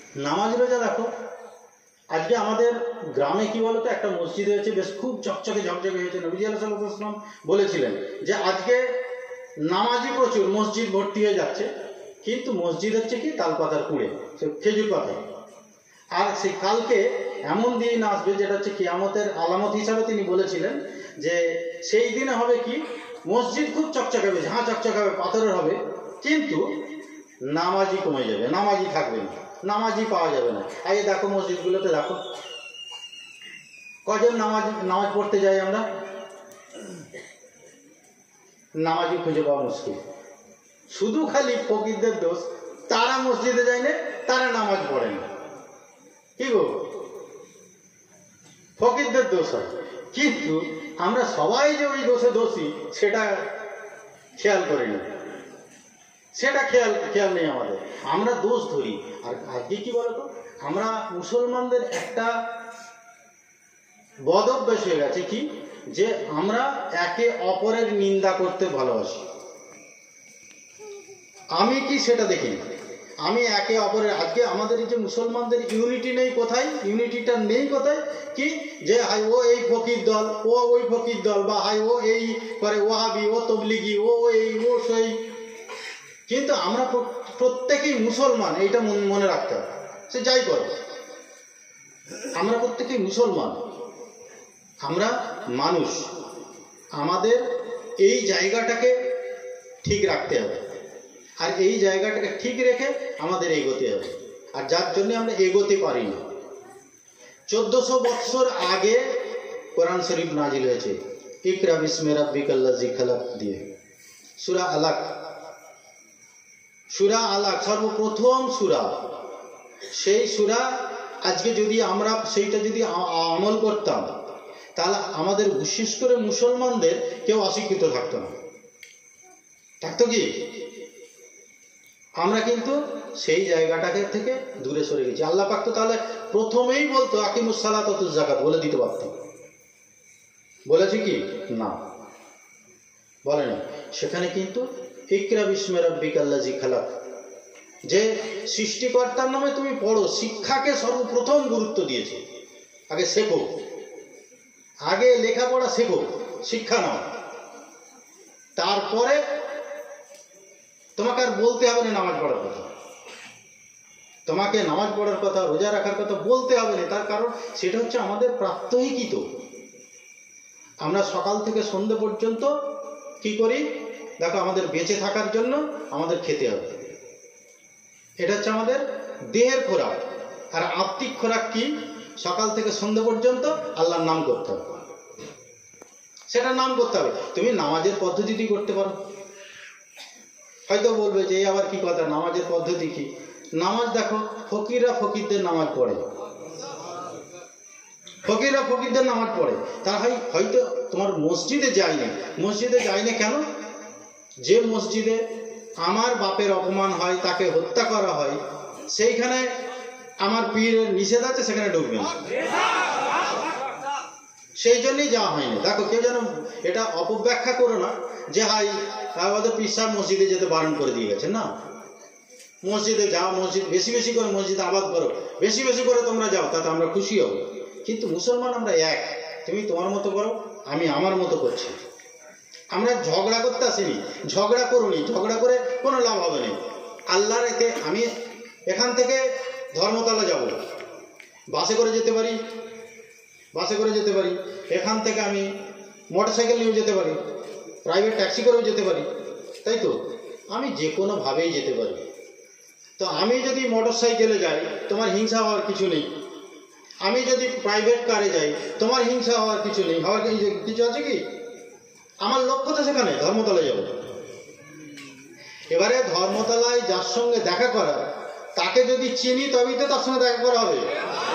নামাজ রোজা দেখো, আজকে আমাদের গ্রামে কি বলতো, একটা মসজিদ হয়েছে, বেশ খুব চকচকে ঝকঝকে হয়েছে। নবী সাল্লাল্লাহু আলাইহি ওয়াসাল্লাম বলেছিলেন যে আজকে নামাজি প্রচুর, মসজিদ ভর্তি হয়ে যাচ্ছে, কিন্তু মসজিদ হচ্ছে কি তালপাতার কুড়ে, খেজুর পাতা। আর সেই কালকে এমন দিন আসবে যেটা হচ্ছে কিয়ামতের আলামত হিসাবে তিনি বলেছিলেন যে সেই দিনে হবে কি, মসজিদ খুব চকচকে হবে, ঝাঁ চকচকে হবে, পাথরের হবে, কিন্তু নামাজি কমে যাবে, নামাজি থাকবে না, নামাজি পাওয়া যাবে না। আগে দেখো মসজিদগুলোতে দেখো কজন নামাজ পড়তে যাই আমরা, নামাজি খুঁজে পাওয়া মুশকিল। শুধু খালি ফকিরদের দোষ, তারা মসজিদে যায় না, তারা নামাজ পড়ে না। কি গো, ফকিরদের দোষ হয়, কিন্তু আমরা সবাই যে ওই দোষে দোষী সেটা খেয়াল করি না, সেটা খেয়াল নেই আমাদের, আমরা দোষ ধরি। আর আজকে কি বলতো, আমরা মুসলমানদের একটা বদ অভ্যাস হয়ে গেছে কি, যে আমরা একে অপরের নিন্দা করতে ভালোবাসি। আমি কি সেটা দেখি না, আমি একে অপরের, আজকে আমাদের এই যে মুসলমানদের ইউনিটি নেই, কোথায় ইউনিটিটা নেই, কোথায় কি, যে হাই ও এই ফকির দল, ও ওই ফকির দল, বা হাই ও এই করে ওয়াহাবি, ও তবলিগি, ও এই ও সেই। কিন্তু আমরা প্রত্যেকেই মুসলমান, এইটা মনে রাখতে হবে, সে যাই করে, আমরা প্রত্যেকেই মুসলমান, আমরা মানুষ। আমাদের এই জায়গাটাকে ঠিক রাখতে হবে, আর এই জায়গাটাকে ঠিক রেখে আমাদের এগোতে হবে। আর যার জন্য আমরা এগোতে পারি না, 1400 বছর আগে কোরআন শরীফ নাজিল হয়েছে, ইকরা বিসমি রাব্বিকাল্লাযী খালাক দিয়ে, সূরা আলাক। সূরা আলাক সর্বপ্রথম সূরা, সেই সূরা আজকে যদি আমরা সেইটা যদি আমল করতাম, তাহলে আমাদের বিশেষ করে মুসলমানদের কেউ অশিক্ষিত থাকতো না, থাকতো কি? আমরা কিন্তু সেই জায়গাটাকে থেকে দূরে সরে গেছি। আল্লাহ পাক তো তাহলে প্রথমেই বলতো আকিমুস সালাত ওয়া তুজ যাকাত, বলে দিতে পারতাম, বলেছি কি না, বলে না। সেখানে কিন্তু ইকরা বিসমি রাব্বিকাল্লাযী খালাক, যে সৃষ্টিকর্তার নামে তুমি পড়ো, শিক্ষাকে সর্বপ্রথম গুরুত্ব দিয়েছে। আগে শেখো, আগে লেখাপড়া শেখো, শিক্ষা নাও, তারপরে তোমাকে আর বলতে হবে না নামাজ পড়ার কথা, তোমাকে নামাজ পড়ার কথা, রোজা রাখার কথা বলতে হবে না। তার কারণ সেটা হচ্ছে আমাদের প্রাত্যহিকই। তো আমরা সকাল থেকে সন্ধ্যে পর্যন্ত কি করি দেখো, আমাদের বেঁচে থাকার জন্য আমাদের খেতে হবে, এটা হচ্ছে আমাদের দেহের খোরাক। আর আত্মিক খোরাক কি, সকাল থেকে সন্ধ্যে পর্যন্ত আল্লাহর নাম করতে হবে, সেটা নাম করতে হবে। তুমি নামাজের পদ্ধতিটি করতে পারো, হয়তো বলবে যে আবার কি কথা, নামাজের পদ্ধতি কি? নামাজ দেখো, ফকিররা ফকিরদের নামাজ পড়ে, ফকিররা ফকিরদের নামাজ পড়ে। তারা হয়তো তোমার মসজিদে যায় না, মসজিদে যায় না কেন? যে মসজিদে আমার বাপের অপমান হয়, তাকে হত্যা করা হয়, সেইখানে আমার পীরের নিষেধ আছে, সেখানে ঢুকবে না, সেই জন্যই যাওয়া হয়নি। দেখো, কেউ যেন এটা অপব্যাখ্যা করো না যে হাই আমাদের পীর সাহেব মসজিদে যেতে বারণ করে দিয়ে গেছে। না, মসজিদে যাও, মসজিদ বেশি বেশি করে মসজিদ আবাদ করো, বেশি বেশি করে তোমরা যাও, তাতে আমরা খুশি হব। কিন্তু মুসলমান আমরা এক, তুমি তোমার মতো করো, আমি আমার মতো করছি। আমরা ঝগড়া করতে আসিনি, ঝগড়া করুনি, ঝগড়া করে কোনো লাভ হবে না। আল্লাহর এতে আমি এখান থেকে ধর্মতলা যাব, বাসে করে যেতে পারি, বাসে করে যেতে পারি, এখান থেকে আমি মোটরসাইকেল নিয়েও যেতে পারি, প্রাইভেট ট্যাক্সি করেও যেতে পারি, তাই তো? আমি যে কোনোভাবেই যেতে পারি। তো আমি যদি মোটরসাইকেলে যাই, তোমার হিংসা হওয়ার কিছু নেই। আমি যদি প্রাইভেট কারে যাই, তোমার হিংসা হওয়ার কিছু নেই। হওয়ার কিছু আছে কি? আমার লক্ষ্য তো সেখানে ধর্মতলায় যাব। এবারে ধর্মতলায় যার সঙ্গে দেখা করা, তাকে যদি চিনি তবেই তো তার সঙ্গে দেখা করা হবে।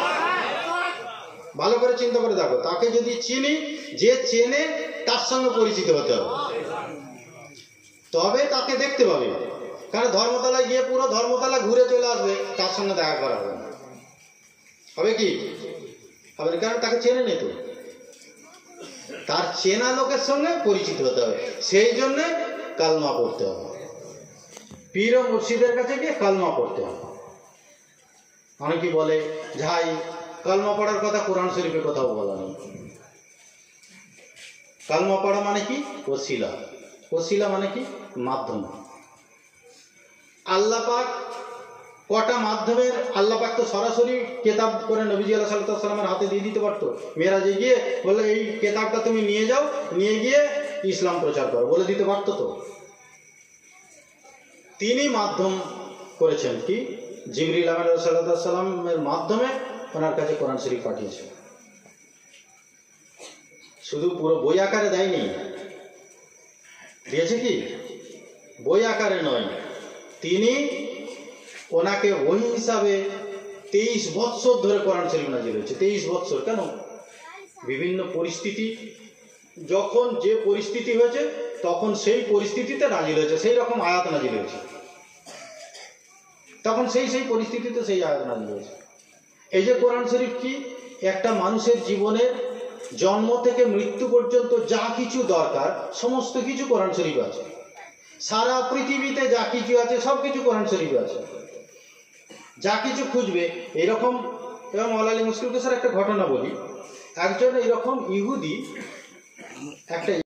ভালো করে চিন্তা করে দেখো, তাকে যদি চিনি, যে চেনে তার সঙ্গে পরিচিত হতে হবে, তবে তাকে দেখতে পাবে। কারণ ধর্মতলায় গিয়ে পুরো ধর্মতলা ঘুরে চলে আসবে, তার সঙ্গে দেখা করা হবে না, হবে কি? হবে না, কারণ তাকে চেনে নেই। তো তার চেনা লোকের সঙ্গে পরিচিত হতে হবে, সেই জন্যে কালমা পড়তে হবে, পীর ও মুর্শিদের কাছে গিয়ে কালমা পড়তে হবে। অনেকে বলে যাই কালমা পড়ার কথা কোরআন শরীফে কোথাও বলা নেই। কালমা পড়া মানে কি? ওসিলা। ওসিলা মানে কি? মাধ্যম। আল্লাহ পাক কটা মাধ্যমের, আল্লাহ পাক তো সরাসরি কেতাব করে নবীজি আল্লাহ সাল্লাল্লাহু আলাইহি সাল্লামের হাতে দিয়ে দিতে পারতো। মেরাজে গিয়ে বলে এই কেতাবটা তুমি নিয়ে যাও, নিয়ে গিয়ে ইসলাম প্রচার করো, বলে দিতে পারতো তো। তিনি মাধ্যম করেছেন কি? জিবরিল আমিন সাল্লাল্লাহু আলাইহি সাল্লামের মাধ্যমে ওনার কাছে কোরআন শরীফ পাঠিয়েছেন। শুধু পুরো বই আকারে দেয়নি, দিয়েছে কি? বই আকারে নয়, তিনি ওনাকে ওহী হিসাবে 23 বৎসর ধরে কোরআন শরীফ নাজিল হয়েছে। 23 বৎসর কেন? বিভিন্ন পরিস্থিতি, যখন যে পরিস্থিতি হয়েছে তখন সেই পরিস্থিতিতে নাজিল হয়েছে, সেই রকম আয়াত নাজিল হয়েছে। তখন সেই পরিস্থিতিতে সেই আয়াত নাজিল হয়েছে। এই যে কোরআন শরীফ কি? একটা মানুষের জীবনের জন্ম থেকে মৃত্যু পর্যন্ত যা কিছু দরকার সমস্ত কিছু কোরআন শরীফ আছে। সারা পৃথিবীতে যা কিছু আছে সব কিছু কোরআন শরীফে আছে। যা কিছু খুঁজবে এরকম। এবং মওলানা আলী মুশকিল স্যার একটা ঘটনা বলি। একজন এরকম ইহুদি একটা